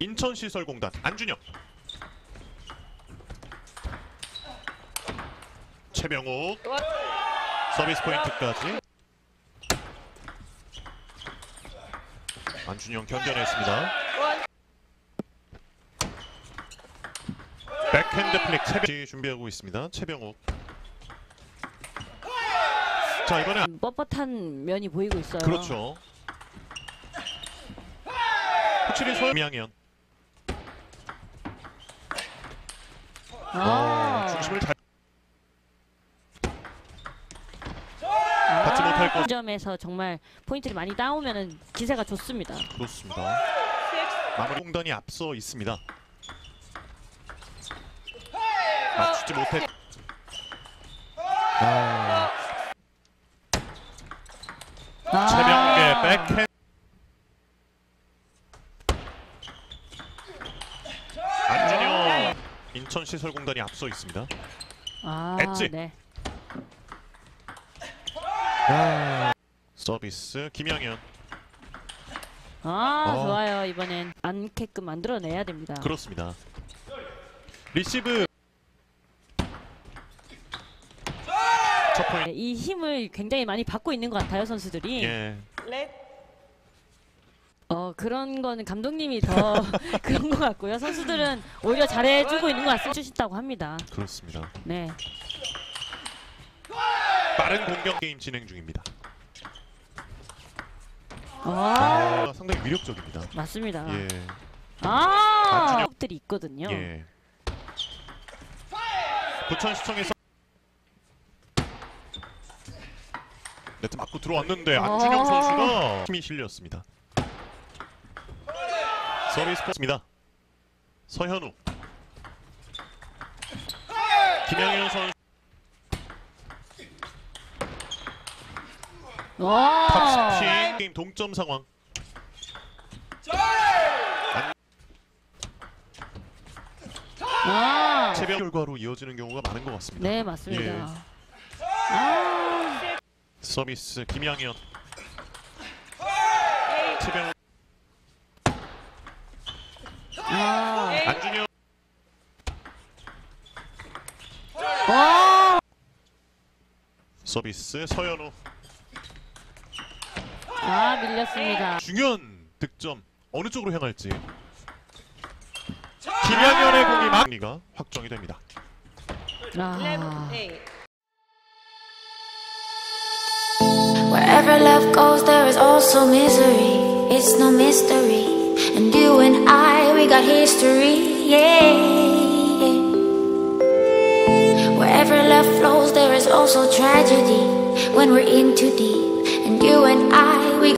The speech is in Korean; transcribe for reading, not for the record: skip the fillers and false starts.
인천시설공단 안준영, 최병욱 서비스 포인트까지 안준영 견뎌냈습니다. 백핸드 플릭 최병욱 준비하고 있습니다. 최병욱. 자, 이번에 뻣뻣한 면이 보이고 있어요. 그렇죠. 확실히 김양현 중심을 잘 받지 못할 것. 점에서 정말 포인트를 많이 따오면은 기세가 좋습니다. 그렇습니다. 마무리 공단이 앞서 있습니다. 맞추지 못했. 최병욱의 백핸드. 안준영. 인천시설공단이 앞서 있습니다. 엣지. 네. 서비스 김양현. 좋아요. 이번엔 않게끔 만들어내야 됩니다. 그렇습니다. 리시브. 첫 포인트. 네, 이 힘을 굉장히 많이 받고 있는 것 같아요, 선수들이. 예. 그런 거는 감독님이 더 그런 것 같고요. 선수들은 오히려 잘해주고 있는 것 같습니다. 주신다고 합니다. 그렇습니다. 네. 빠른 공격 게임 진행 중입니다. 상당히 위력적입니다. 맞습니다. 예. 들이 있거든요. 예. 부천시청에서 네트 맞고 들어왔는데 안준영 선수가 힘이 실렸습니다. 서비스 포스입니다. 서현우, 김양현 선수. 탑스핀 게임 동점 상황. 체병 결과로 이어지는 경우가 많은 것 같습니다. 네, 맞습니다. 예. 서비스 김양현, 체병. 안준영. 서비스 서현우. 밀렸습니다. 중요한 득점 어느 쪽으로 향할지. 김양현의 공이 막리가 확정이 됩니다. Wherever love goes, there is also misery. It's no mystery. And you and I, we got history, yeah. Wherever love flows, there is also tragedy when we're in too deep. And you and I